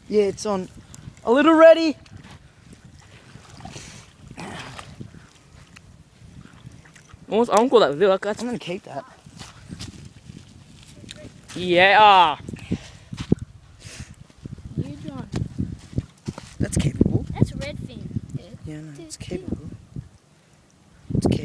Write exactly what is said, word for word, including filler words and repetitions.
Yeah, it's on. A little ready. Almost uncle that view. Like I'm gonna keep that. Yeah. You don't. That's capable. That's redfin. Yeah, no, it's capable.